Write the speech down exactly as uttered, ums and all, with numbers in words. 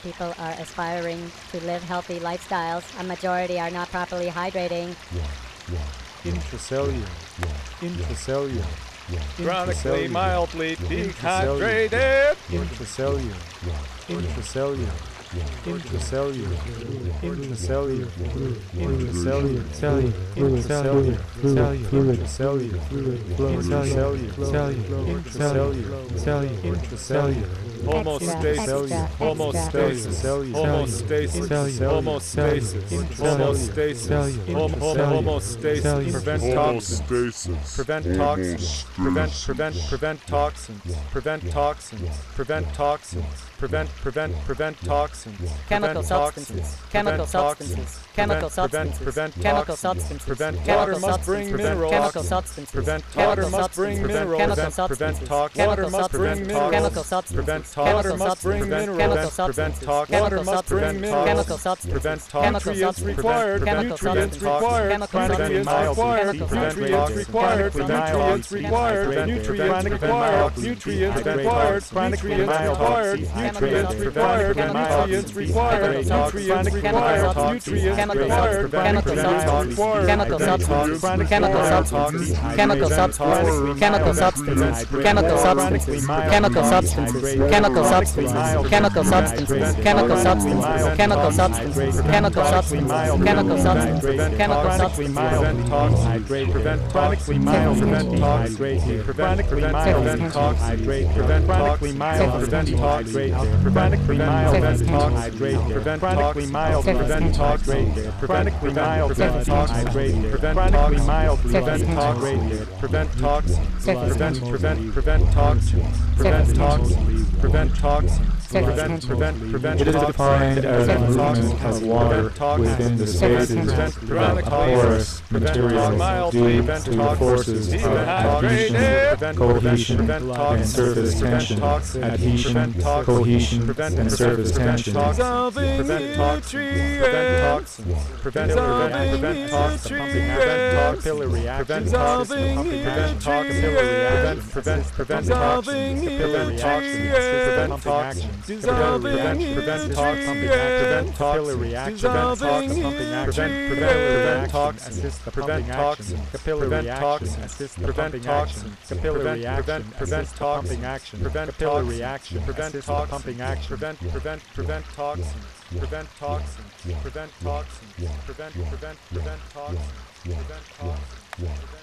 people are aspiring to live healthy lifestyles, a majority are not properly hydrating. Intracellular. Intracellular. Chronically, mildly dehydrated. Intracellular. Intracellular. Intracellular, intracellular, intracellular, cellular, intracellular, cellular, intracellular, intracellular, cellular, intracellular, intracellular, homostasis, homostasis, homostasis, homostasis, homostasis, homostasis, prevent toxins, prevent toxins, prevent, prevent, prevent toxins, prevent toxins, prevent toxins, prevent, prevent, prevent toxins, chemical substances, chemical substances, chemical substances, prevent chemical substances, prevent chemical water must bring substances, minerals, chemical substances, prevent chemical water must bring substances, minerals, chemical prevent substances, toxins, chemical water must bring substances, minerals, chemical substances, prevent chemical water must bring substances, minerals, chemical prevent substances, toxins, chemical water must bring substances, minerals, chemical substances, prevent chemical nutrients substances, required, chemical nutrients substances, required, chemical nutrients substances, required, chemical nutrients substances, required, chemical nutrients substances, required, chemical nutrients substances, required, nutrients required, chronically nutrients required, nutrients required, nutrients required, nutrients required, nutrients required, chemical substances, required, chemical substances, chemical substances, chemical substances, chemical substances, chemical substances, chemical substances, chemical substances, chemical substances, chemical substances, chemical substances, chemical substances, chemical substances, chemical substances, prevent toxins, prevent chronically mild, prevent toxins, prevent prevent toxins, prevent chronically mild, prevent toxins, chronically mild, prevent toxins, prevent chronically mild, prevent toxins, chronically mild, prevent toxins, prevent chronically mild, prevent toxins, prevent toxins, prevent prevent prevent toxins, prevent toxins, prevent toxins, prevent prevent prevent. It is defined as the movement of water within the spaces of a porous material due to the forces of adhesion, cohesion, and surface tension, adhesion, cohesion, and surface tension. Dissolving Prevent toxins, prevent toxins, prevent prevent toxins, prevent capillary action, dissolving prevent toxins, prevent prevent toxins, capillary action, prevent toxins, dissolving prevent toxins, prevent capillary action, prevent prevent toxins, assist the prevent toxins, capillary action, assist the pumping action, capillary action, prevent pumping action, prevent capillary action, prevent pumping action, prevent prevent prevent toxins, prevent toxins, prevent toxins, prevent prevent prevent toxins, prevent toxins.